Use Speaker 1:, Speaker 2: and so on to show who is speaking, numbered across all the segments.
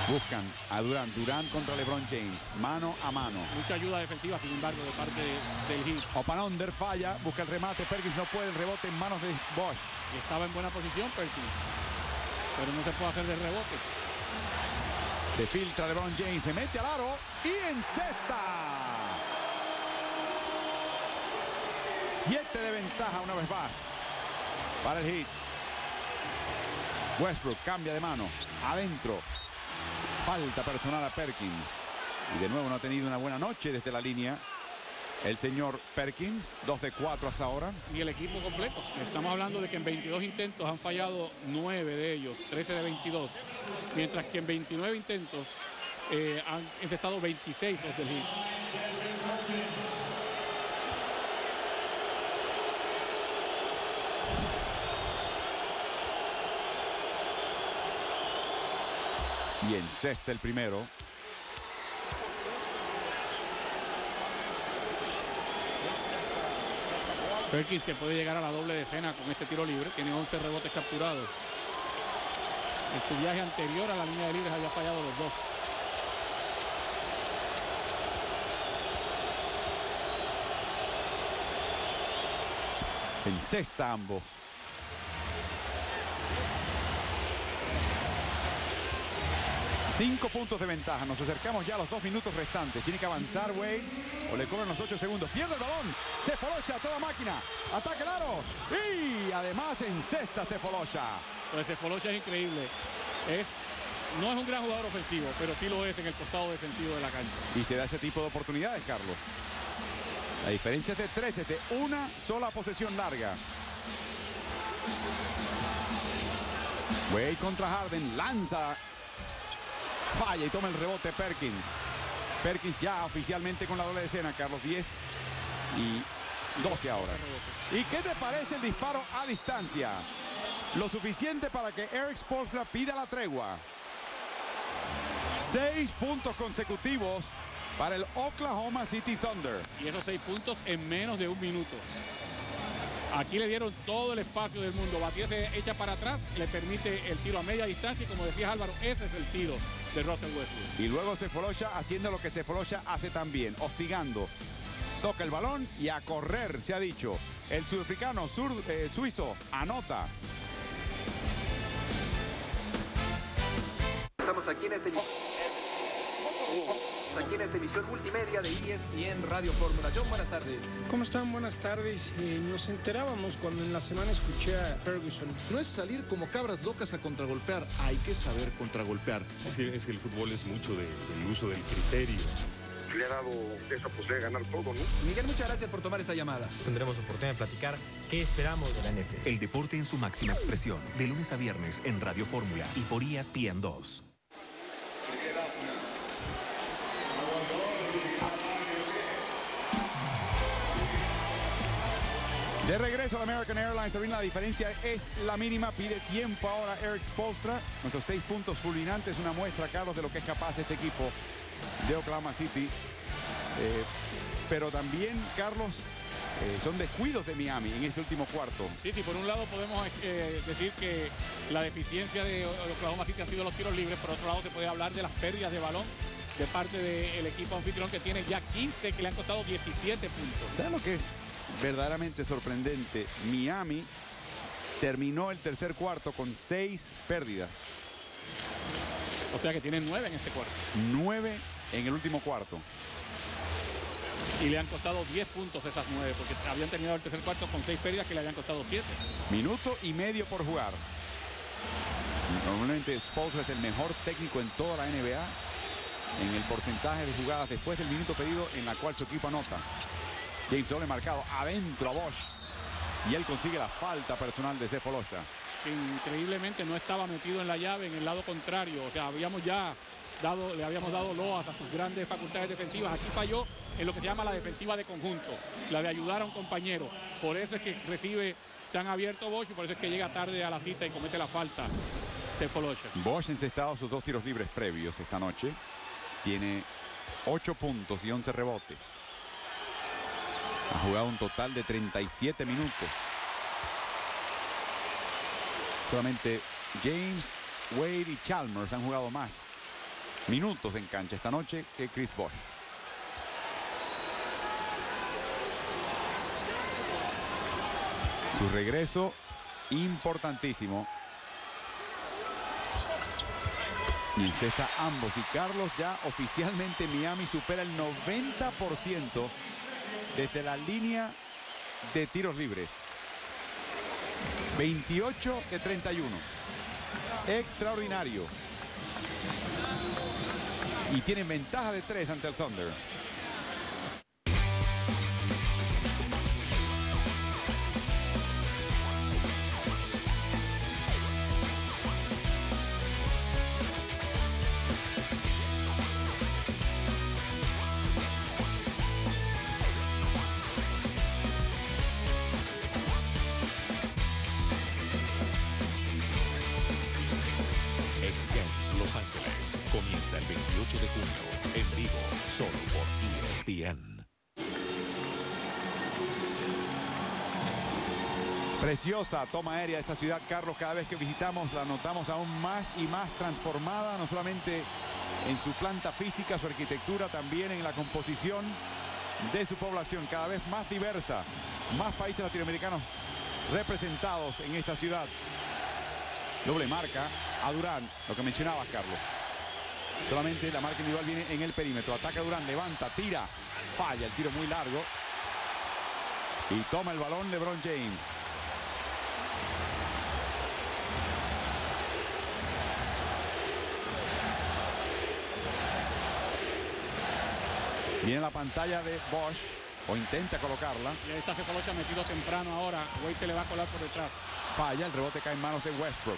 Speaker 1: Buscan a Durant. Durant contra LeBron James. Mano a mano.
Speaker 2: Mucha ayuda defensiva, sin embargo, de parte del Heat.
Speaker 1: Open-under falla. Busca el remate. Perkins no puede. El rebote en manos de Bosh.
Speaker 2: Estaba en buena posición Perkins, pero no se puede hacer de rebote.
Speaker 1: Se filtra LeBron James. Se mete al aro y encesta. 7 de ventaja una vez más para el Heat. Westbrook cambia de mano. Adentro. Falta personal a Perkins. Y de nuevo no ha tenido una buena noche desde la línea el señor Perkins. 2 de 4 hasta ahora.
Speaker 2: Y el equipo completo. Estamos hablando de que en 22 intentos han fallado 9 de ellos, 13 de 22. Mientras que en 29 intentos han encestado 26 los del Heat.
Speaker 1: Y encesta el primero.
Speaker 2: Perkins, que puede llegar a la doble decena con este tiro libre. Tiene 11 rebotes capturados. En su viaje anterior a la línea de libres había fallado los 2.
Speaker 1: Encesta ambos. Cinco puntos de ventaja. Nos acercamos ya a los 2 minutos restantes. Tiene que avanzar Wade o le cobran los 8 segundos. Pierde el balón. Sefolosha a toda máquina. Ataca el aro. Y además encesta Sefolosha.
Speaker 2: Pues Sefolosha es increíble. No es un gran jugador ofensivo, pero sí lo es en el costado defensivo de la cancha.
Speaker 1: Y se da ese tipo de oportunidades, Carlos. La diferencia es de 3, es de una sola posesión larga. Wade contra Harden. Lanza. Falla y toma el rebote Perkins. Perkins ya oficialmente con la doble decena, Carlos. 10 y 12 ahora. ¿Y qué te parece el disparo a distancia? Lo suficiente para que Erik Spoelstra pida la tregua. 6 puntos consecutivos para el Oklahoma City Thunder.
Speaker 2: Y esos 6 puntos en menos de un minuto. Aquí le dieron todo el espacio del mundo. Batirse echa para atrás, le permite el tiro a media distancia. Y como decía Álvaro, ese es el tiro de Russell Westbrook.
Speaker 1: Y luego Sefolosha haciendo lo que Sefolosha hace también, hostigando. Toca el balón y a correr, se ha dicho. El sudafricano suizo anota.
Speaker 3: Estamos aquí en esta emisión multimedia de ESPN Radio Fórmula. John, buenas tardes.
Speaker 4: ¿Cómo están? Buenas tardes. Nos enterábamos cuando en la semana escuché a Ferguson.
Speaker 5: No es salir como cabras locas a contragolpear, hay que saber contragolpear.
Speaker 6: Es que el fútbol es mucho del uso del criterio.
Speaker 7: Le ha dado esa posibilidad de ganar todo, ¿no?
Speaker 3: Miguel, muchas gracias por tomar esta llamada.
Speaker 8: Tendremos oportunidad de platicar qué esperamos de la NFL.
Speaker 9: El deporte en su máxima expresión, de lunes a viernes en Radio Fórmula y por ESPN 2.
Speaker 1: De regreso a la American Airlines, también la diferencia es la mínima. Pide tiempo ahora Erik Spoelstra. Nuestros 6 puntos fulminantes, una muestra, Carlos, de lo que es capaz este equipo de Oklahoma City. Pero también, Carlos, son descuidos de Miami en este último cuarto.
Speaker 2: Sí, por un lado podemos decir que la deficiencia de Oklahoma City han sido los tiros libres. Por otro lado se puede hablar de las pérdidas de balón de parte del equipo anfitrión, que tiene ya 15, que le han costado 17 puntos.
Speaker 1: ¿Sabes lo que es verdaderamente sorprendente? Miami terminó el tercer cuarto con 6 pérdidas.
Speaker 2: O sea que tienen 9 en este cuarto.
Speaker 1: 9 en el último cuarto.
Speaker 2: Y le han costado 10 puntos esas 9, porque habían terminado el tercer cuarto con 6 pérdidas que le habían costado 7.
Speaker 1: Minuto y medio por jugar. Normalmente Spoelstra es el mejor técnico en toda la NBA en el porcentaje de jugadas después del minuto pedido en la cual su equipo anota. James Dolan marcado adentro a Bosh. Y él consigue la falta personal de Sefolosha.
Speaker 2: Increíblemente no estaba metido en la llave en el lado contrario. O sea, le habíamos dado loas a sus grandes facultades defensivas. Aquí falló en lo que se llama la defensiva de conjunto, la de ayudar a un compañero. Por eso es que recibe tan abierto Bosh y por eso es que llega tarde a la cita y comete la falta Sefolosha.
Speaker 1: Bosh encestado sus 2 tiros libres previos esta noche. Tiene 8 puntos y 11 rebotes. Ha jugado un total de 37 minutos. Solamente James, Wade y Chalmers han jugado más minutos en cancha esta noche que Chris Bosh. Su regreso importantísimo. Y encesta ambos. Y Carlos, ya oficialmente Miami supera el 90% desde la línea de tiros libres. 28 de 31. Extraordinario. Y tienen ventaja de 3 ante el Thunder.
Speaker 9: X Games Los Ángeles comienza el 28 de junio en vivo, solo por ESPN.
Speaker 1: Preciosa toma aérea de esta ciudad, Carlos. Cada vez que visitamos la notamos aún más y más transformada, no solamente en su planta física, su arquitectura, también en la composición de su población, cada vez más diversa, más países latinoamericanos representados en esta ciudad. Doble marca a Durán, lo que mencionabas, Carlos. Solamente la marca individual viene en el perímetro. Ataca Durán, levanta, tira, falla, el tiro muy largo. Y toma el balón LeBron James. Viene la pantalla de Bosh, o intenta colocarla.
Speaker 2: Y ahí está Cepolocha metido temprano ahora. Wade se le va a colar por detrás.
Speaker 1: Falla, el rebote cae en manos de Westbrook.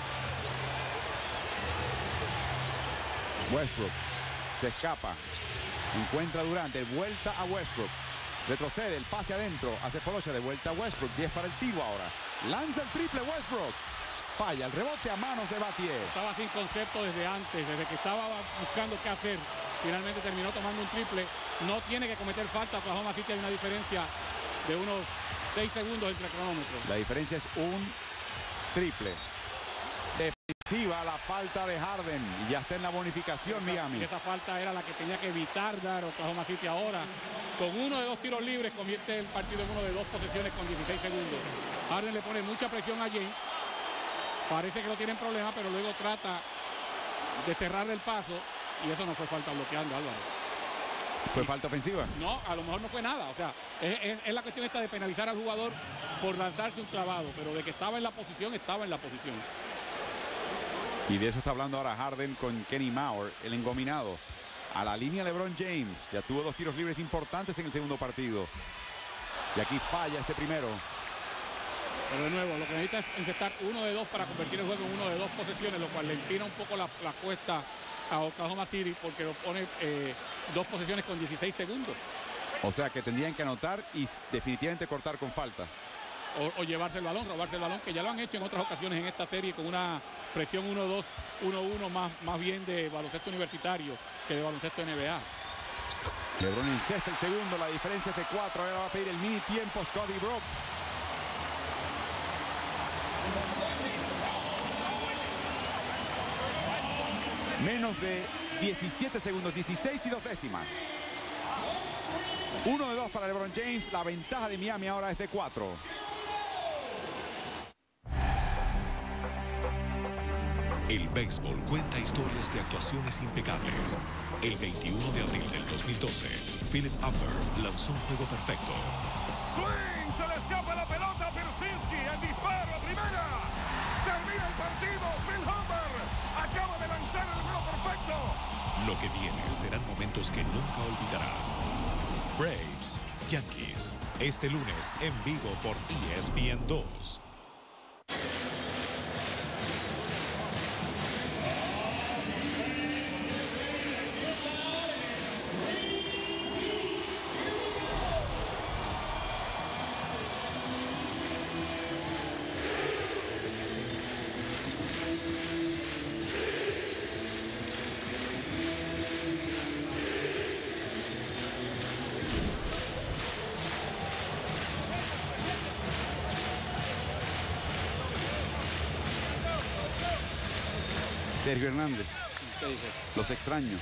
Speaker 1: Westbrook se escapa. Encuentra Durant, de vuelta a Westbrook. Retrocede, el pase adentro. Hace Cepolocha, de vuelta a Westbrook. 10 para el tiro ahora. Lanza el triple Westbrook. Falla, el rebote a manos de Battier.
Speaker 2: Estaba sin concepto desde antes, desde que estaba buscando qué hacer. Finalmente terminó tomando un triple. No tiene que cometer falta. Oklahoma City, hay una diferencia de unos 6 segundos entre cronómetros.
Speaker 1: La diferencia es un triple. Defensiva la falta de Harden. Y ya está en la bonificación Miami.
Speaker 2: Y esa falta era la que tenía que evitar dar Oklahoma City ahora. Con uno de 2 tiros libres convierte el partido en uno de 2 posesiones con 16 segundos. Harden le pone mucha presión a James. Parece que no tienen problema, pero luego trata de cerrarle el paso. Y eso no fue falta bloqueando, Álvaro.
Speaker 1: ¿Fue falta ofensiva?
Speaker 2: No, a lo mejor no fue nada. O sea, es la cuestión esta de penalizar al jugador por lanzarse un clavado. Pero de que estaba en la posición, estaba en la posición.
Speaker 1: Y de eso está hablando ahora Harden con Kenny Mauer, el engominado. A la línea LeBron James. Ya tuvo 2 tiros libres importantes en el segundo partido. Y aquí falla este primero.
Speaker 2: Pero de nuevo, lo que necesita es encestar 1 de 2 para convertir el juego en 1 de 2 posesiones, lo cual le empina un poco la cuesta a Oklahoma City porque lo pone 2 posesiones con 16 segundos.
Speaker 1: O sea que tendrían que anotar y definitivamente cortar con falta.
Speaker 2: O llevarse el balón, robarse el balón, que ya lo han hecho en otras ocasiones en esta serie con una presión 1-2, 1-1 más bien de baloncesto universitario que de baloncesto NBA.
Speaker 1: LeBron incesta el segundo, la diferencia es de 4. Ahora va a pedir el mini tiempo Scotty Brooks. Menos de 17 segundos, 16 y 2 décimas. 1 de 2 para LeBron James. La ventaja de Miami ahora es de 4.
Speaker 9: El béisbol cuenta historias de actuaciones impecables. El 21 de abril del 2012, Philip Humber lanzó un juego perfecto.
Speaker 10: ¡Swing! Se le escapa la pelota a Pierzynski. El disparo a primera. Termina el partido. Phil Humber acaba de lanzar el juego perfecto.
Speaker 9: Lo que viene serán momentos que nunca olvidarás. Braves, Yankees. Este lunes en vivo por ESPN 2.
Speaker 1: Sergio Hernández.
Speaker 2: ¿Qué dice?
Speaker 1: Los extraño.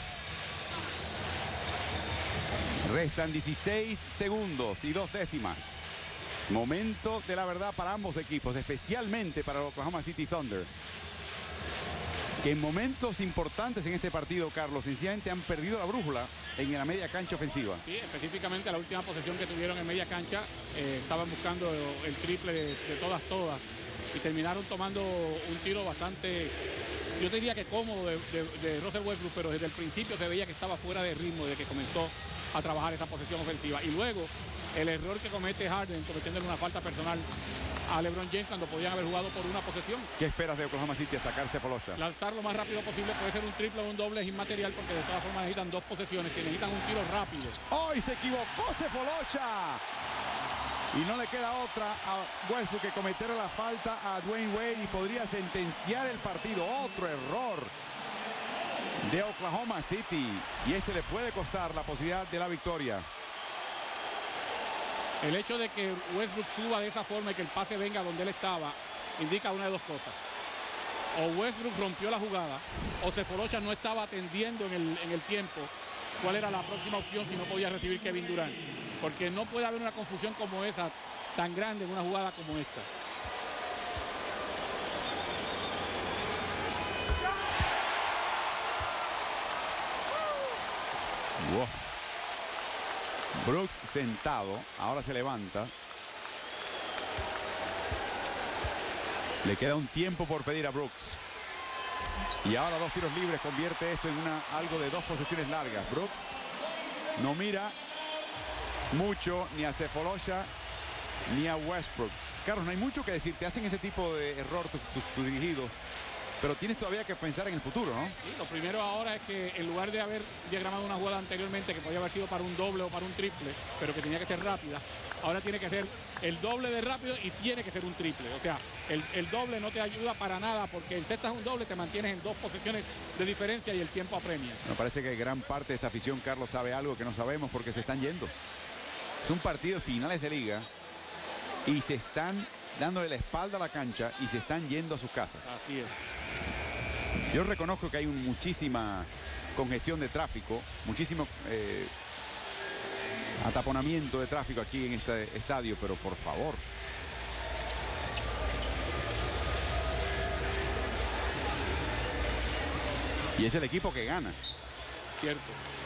Speaker 1: Restan 16 segundos y 2 décimas. Momento de la verdad para ambos equipos, especialmente para el Oklahoma City Thunder, que en momentos importantes en este partido, Carlos, sencillamente han perdido la brújula en la media cancha ofensiva.
Speaker 2: Sí, específicamente la última posesión que tuvieron en media cancha, estaban buscando el triple de todas y terminaron tomando un tiro bastante, yo diría que cómodo de Russell Westbrook, pero desde el principio se veía que estaba fuera de ritmo desde que comenzó a trabajar esa posesión ofensiva. Y luego el error que comete Harden cometiéndole una falta personal a LeBron James cuando podían haber jugado por una posesión.
Speaker 1: ¿Qué esperas de Oklahoma City a sacarse Folosha?
Speaker 2: Lanzar lo más rápido posible, puede ser un triple o un doble, es inmaterial porque de todas formas necesitan 2 posesiones, que necesitan un tiro rápido.
Speaker 1: ¡Hoy se equivocó Folosha! Y no le queda otra a Westbrook que cometer la falta a Dwayne Wade y podría sentenciar el partido. Otro error de Oklahoma City. Y este le puede costar la posibilidad de la victoria.
Speaker 2: El hecho de que Westbrook suba de esa forma y que el pase venga donde él estaba, indica una de dos cosas. O Westbrook rompió la jugada, o Sefolosha no estaba atendiendo en el tiempo cuál era la próxima opción si no podía recibir Kevin Durant. Porque no puede haber una confusión como esa, tan grande en una jugada como esta.
Speaker 1: Wow. Brooks sentado, ahora se levanta. Le queda un tiempo por pedir a Brooks. Y ahora 2 tiros libres convierte esto en algo de 2 posesiones largas. Brooks no mira mucho ni a Sefolosha ni a Westbrook. Carlos, no hay mucho que decir. Te hacen ese tipo de error tus dirigidos. Pero tienes todavía que pensar en el futuro, ¿no?
Speaker 2: Sí, lo primero ahora es que en lugar de haber diagramado una jugada anteriormente que podía haber sido para un doble o para un triple, pero que tenía que ser rápida, ahora tiene que ser el doble de rápido y tiene que ser un triple. O sea, el doble no te ayuda para nada porque encestas un doble, te mantienes en 2 posiciones de diferencia y el tiempo apremia.
Speaker 1: Me parece que gran parte de esta afición, Carlos, sabe algo que no sabemos porque se están yendo. Es un partido de finales de liga y se están dándole la espalda a la cancha y se están yendo a sus casas.
Speaker 2: Así es.
Speaker 1: Yo reconozco que hay muchísima congestión de tráfico, muchísimo ataponamiento de tráfico aquí en este estadio, pero por favor. Y es el equipo que gana.
Speaker 2: Cierto.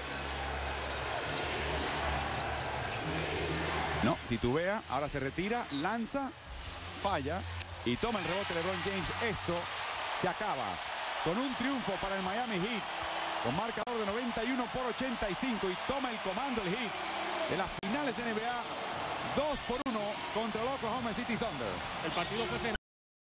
Speaker 1: No, titubea, ahora se retira, lanza, falla y toma el rebote de LeBron James. Esto se acaba con un triunfo para el Miami Heat, con marcador de 91-85 y toma el comando el Heat de las finales de NBA 2-1 contra el Oklahoma City Thunder.
Speaker 2: El partido fue